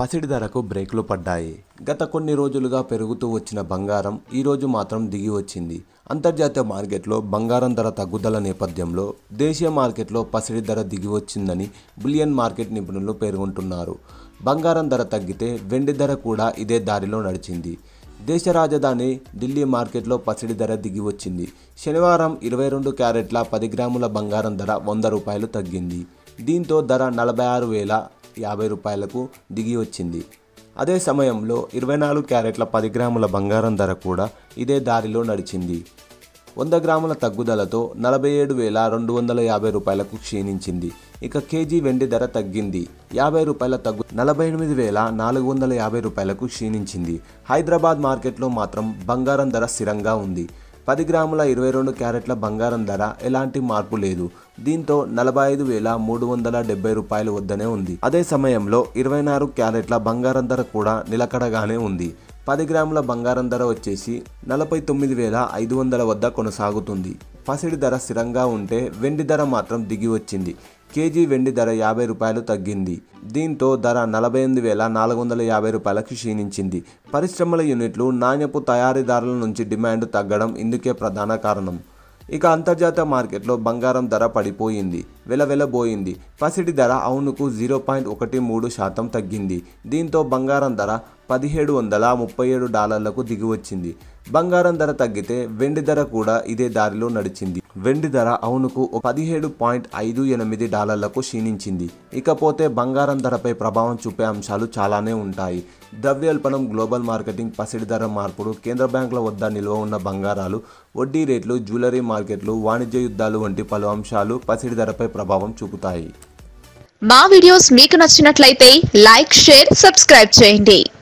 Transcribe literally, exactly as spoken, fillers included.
పసిడి ధరకు బ్రేకులు పడ్డాయి. గత కొన్ని రోజులుగా పెరుగుతూ వచ్చిన బంగారం ఈరోజు మాత్రం దిగి వచ్చింది. అంతర్జాతీయ మార్కెట్లో బంగారం ధర తగ్గుదల నేపథ్యంలో దేశీయ మార్కెట్లో పసిడి ధర దిగి వచ్చిందని బులియన్ మార్కెట్ నిపుణులు పేర్కొంటున్నారు. బంగారం ధర తగ్గితే వెండి ధర కూడా ఇదే దారిలో నడిచింది. దేశ రాజధాని ఢిల్లీ మార్కెట్లో పసిడి ధర దిగి వచ్చింది. శనివారం ఇరవై రెండు క్యారెట్ల పది గ్రాముల బంగారం ధర వంద రూపాయలు తగ్గింది. దీంతో ధర నలభై ఆరు వేల యాభై రూపాయలకు దిగి వచ్చింది. అదే సమయంలో ఇరవై నాలుగు క్యారెట్ల పది గ్రాముల బంగారం ధర కూడా ఇదే దారిలో నడిచింది. వంద గ్రాముల తగ్గుదలతో నలభై ఏడు వేల రెండు వందల యాభై రూపాయలకు క్షీణించింది. ఇక కేజీ వెండి ధర తగ్గింది. యాభై రూపాయల తగ్గు నలభై ఎనిమిది వేల నాలుగు వందల యాభై రూపాయలకు క్షీణించింది. హైదరాబాద్ మార్కెట్లో మాత్రం బంగారం ధర స్థిరంగా ఉంది. పది గ్రాముల ఇరవై రెండు క్యారెట్ల బంగారం ధర ఎలాంటి మార్పు లేదు. దీంతో నలభై ఐదు వేల మూడు వందల డెబ్బై రూపాయల వద్దనే ఉంది. అదే సమయంలో ఇరవై నాలుగు క్యారెట్ల బంగారం ధర కూడా నిలకడగానే ఉంది. పది గ్రాముల బంగారం ధర వచ్చేసి నలభై తొమ్మిది వేల ఐదు వందల వద్ద కొనసాగుతుంది. పసిడి ధర స్థిరంగా ఉంటే వెండి ధర మాత్రం దిగి వచ్చింది. కేజీ వెండి ధర యాభై రూపాయలు తగ్గింది. దీంతో ధర నలభై ఎనిమిది వేల నాలుగు వందల యాభై రూపాయలకు క్షీణించింది. పరిశ్రమల యూనిట్లు నాణ్యపు తయారీదారుల నుంచి డిమాండ్ తగ్గడం ఇందుకే ప్రధాన కారణం. ఇక అంతర్జాతీయ మార్కెట్లో బంగారం ధర పడిపోయింది, వెలవెలబోయింది. పసిడి ధర అవునుకు జీరో పాయింట్ ఒకటి మూడు శాతం తగ్గింది. దీంతో బంగారం ధర పదిహేడు వందల ముప్పై ఏడు డాలర్లకు దిగి వచ్చింది. బంగారం ధర తగ్గితే వెండి ధర కూడా ఇదే దారిలో నడిచింది. వెండి ధర అవునుకు పదిహేడు పాయింట్ ఐదు ఎనిమిది డాలర్లకు క్షీణించింది. ఇకపోతే బంగారం ధరపై ప్రభావం చూపే అంశాలు చాలానే ఉంటాయి. ద్రవ్యోల్బణం, గ్లోబల్ మార్కెటింగ్, పసిడి ధర మార్పులు, కేంద్ర బ్యాంకుల వద్ద నిల్వ ఉన్న బంగారాలు, వడ్డీ రేట్లు, జ్యువెలరీ మార్కెట్లు, వాణిజ్య యుద్ధాలు వంటి పలు అంశాలు పసిడి ధరపై ప్రభావం చూపుతాయి. మా వీడియోస్ మీకు నచ్చినట్లయితే లైక్, షేర్, సబ్స్క్రైబ్ చేయండి.